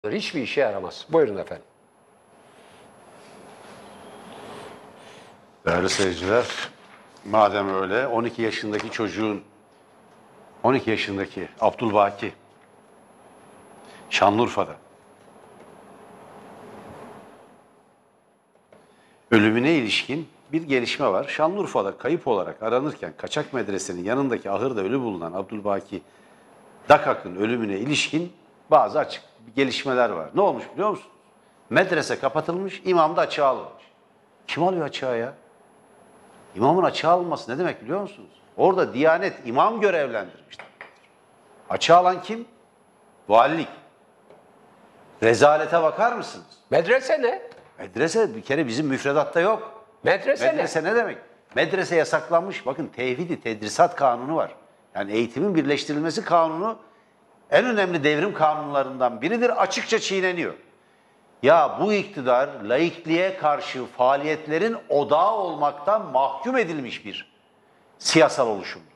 Hiçbir işe yaramaz. Buyurun efendim. Değerli seyirciler, madem öyle 12 yaşındaki Abdülbaki Şanlıurfa'da ölümüne ilişkin bir gelişme var. Şanlıurfa'da kayıp olarak aranırken kaçak medresenin yanındaki ahırda ölü bulunan Abdülbaki Dakak'ın ölümüne ilişkin bazı açık gelişmeler var. Ne olmuş biliyor musunuz? Medrese kapatılmış, imam da açığa alınmış. Kim alıyor açığa ya? İmamın açığa alınması ne demek biliyor musunuz? Orada Diyanet imam görevlendirmişler. Açığa alan kim? Valilik. Rezalete bakar mısınız? Medrese ne? Medrese bir kere bizim müfredatta yok. Medrese Ne demek? Medrese yasaklanmış. Bakın tevhid-i tedrisat kanunu var. Yani eğitimin birleştirilmesi kanunu en önemli devrim kanunlarından biridir. Açıkça çiğneniyor. Ya bu iktidar laikliğe karşı faaliyetlerin odağı olmaktan mahkum edilmiş bir siyasal oluşumdur.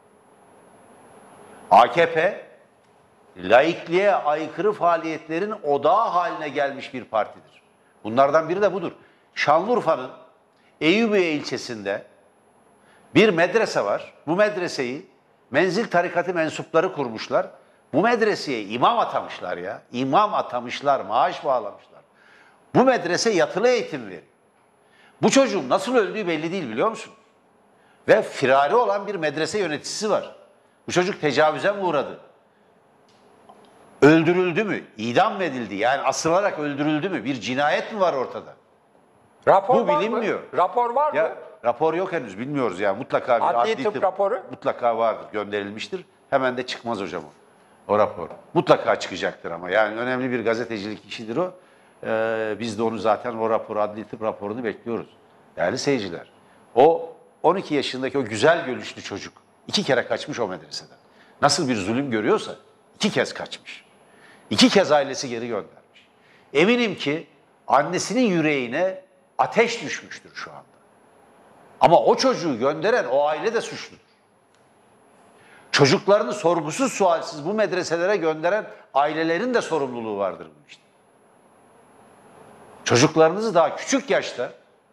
AKP laikliğe aykırı faaliyetlerin odağı haline gelmiş bir partidir. Bunlardan biri de budur. Şanlıurfa'nın Eyüpiye ilçesinde bir medrese var. Bu medreseyi Menzil tarikatı mensupları kurmuşlar. Bu medreseye imam atamışlar ya. İmam atamışlar, maaş bağlamışlar. Bu medrese yatılı eğitim veriyor. Bu çocuğun nasıl öldüğü belli değil biliyor musun? Ve firari olan bir medrese yöneticisi var. Bu çocuk tecavüze mi uğradı? Öldürüldü mü? İdam mı edildi? Yani asılarak öldürüldü mü? Bir cinayet mi var ortada? Rapor Bu var bilinmiyor. mı? Rapor var Ya, mı? rapor yok henüz bilmiyoruz ya. Mutlaka bir Adli tıp raporu? mutlaka vardır, gönderilmiştir. Hemen de çıkmaz hocam o rapor. Mutlaka çıkacaktır ama yani önemli bir gazetecilik işidir o. Biz de onu zaten o raporu, adli tıp raporunu bekliyoruz. Değerli seyirciler, o 12 yaşındaki o güzel görüşlü çocuk 2 kere kaçmış o medreseden. Nasıl bir zulüm görüyorsa 2 kez kaçmış. 2 kez ailesi geri göndermiş. Eminim ki annesinin yüreğine ateş düşmüştür şu anda. Ama o çocuğu gönderen o aile de suçludur. Çocuklarını sorgusuz sualsiz bu medreselere gönderen ailelerin de sorumluluğu vardır bu işte. Çocuklarınızı daha küçük yaşta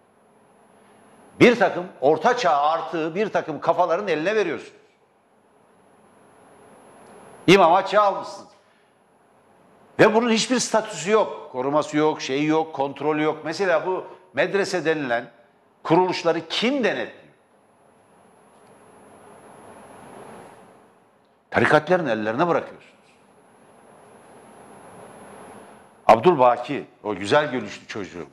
bir takım orta çağ artığı bir takım kafaların eline veriyorsunuz. İmam açığa almışsınız. Ve bunun hiçbir statüsü yok. Koruması yok, şeyi yok, kontrolü yok. Mesela bu medrese denilen kuruluşları kim denetliyor? Tarikatların ellerine bırakıyorsunuz. Abdülbaki, o güzel görüşlü çocuğumuz.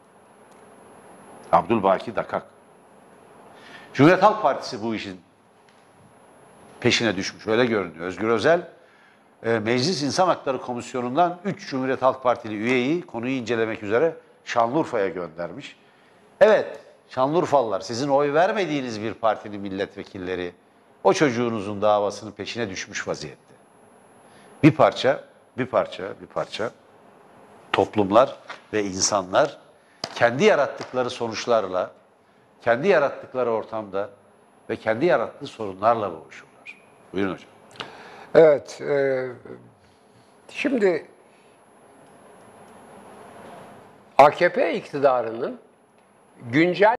Abdülbaki Dakak. Cumhuriyet Halk Partisi bu işin peşine düşmüş, öyle görünüyor. Özgür Özel, Meclis İnsan Hakları Komisyonu'ndan 3 Cumhuriyet Halk Partili üyeyi konuyu incelemek üzere Şanlıurfa'ya göndermiş. Evet, Şanlıurfalılar, sizin oy vermediğiniz bir partinin milletvekilleri o çocuğunuzun davasının peşine düşmüş vaziyette. Bir parça toplumlar ve insanlar kendi yarattıkları sonuçlarla, kendi yarattıkları ortamda ve kendi yarattığı sorunlarla boğuşurlar. Buyurun hocam. Evet. Şimdi AKP iktidarının güncel